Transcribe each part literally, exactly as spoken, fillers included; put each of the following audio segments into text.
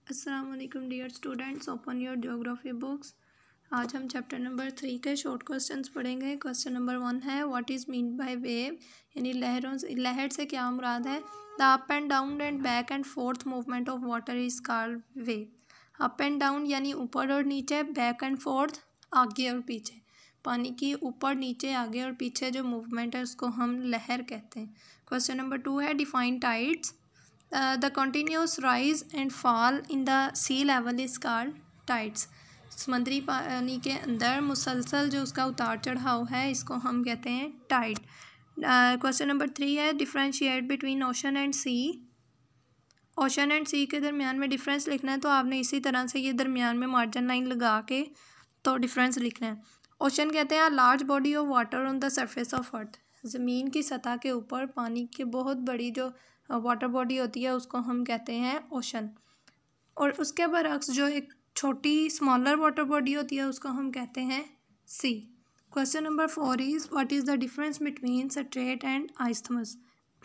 अस्सलाम वालेकुम dear students, open your geography books. आज हम चैप्टर नंबर थ्री के शॉर्ट क्वेश्चंस पढ़ेंगे। क्वेश्चन नंबर वन है what is mean by wave, यानी लहरों से लहर से क्या मुराद है। The up and down and back and forth movement of water is called wave. Up and down यानी ऊपर और नीचे, बैक एंड फोर्थ आगे और पीछे। पानी की ऊपर नीचे आगे और पीछे जो मूवमेंट है उसको हम लहर कहते हैं। क्वेश्चन नंबर टू है define tides. The continuous rise and fall in the sea level is called tides. समुद्री पानी के अंदर मुसलसल जो उसका उतार चढ़ाव है इसको हम कहते हैं टाइड। क्वेश्चन नंबर थ्री है differentiate between ocean and sea. Ocean and sea के दरमियान में डिफरेंस लिखना है तो आपने इसी तरह से ये दरमियान में मार्जिन लाइन लगा के तो डिफरेंस लिखना है। ओशन कहते हैं large body of water on the surface of earth. ज़मीन की सतह के ऊपर पानी की बहुत बड़ी जो वाटर बॉडी होती है उसको हम कहते हैं ओशन। और उसके बरक्स जो एक छोटी स्मॉलर वाटर बॉडी होती है उसको हम कहते हैं sea. Question number four is what is the difference between strait and isthmus.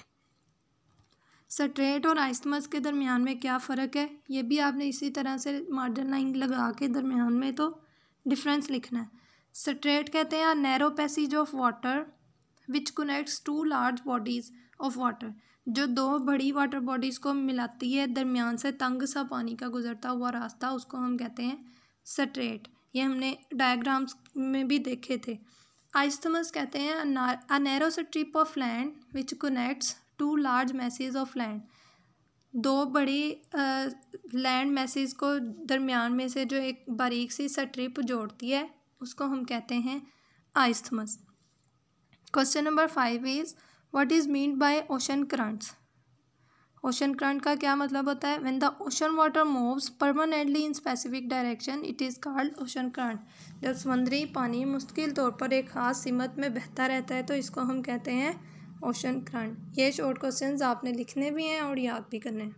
Strait और आइस्थमस के दरमियान में क्या फ़र्क है, ये भी आपने इसी तरह से मार्जिन लाइन लगा के दरमियान में तो डिफरेंस लिखना है। स्ट्रेट कहते हैं narrow passage of water which connects two large bodies of water, जो दो बड़ी वाटर बॉडीज़ को मिलाती है, दरमियान से तंग सा पानी का गुजरता हुआ रास्ता, उसको हम कहते हैं स्ट्रेट। ये हमने डायग्राम्स में भी देखे थे। आइस्थमस कहते हैं a narrow strip of land which connects two large masses of land, दो बड़ी लैंड मैसेज को दरमियान में से जो एक बारीक सी स्ट्रिप जोड़ती है उसको हम कहते हैं isthmus. Question number five is what is mean by ocean currents. Ocean current का क्या मतलब होता है। When the ocean water moves permanently in specific direction it is called ocean current. जब समुद्री पानी मुस्तकिल तौर पर एक ख़ास सिमत में बहता रहता है तो इसको हम कहते हैं ओशन करंट। ये शॉर्ट क्वेश्चंस आपने लिखने भी हैं और याद भी करने हैं।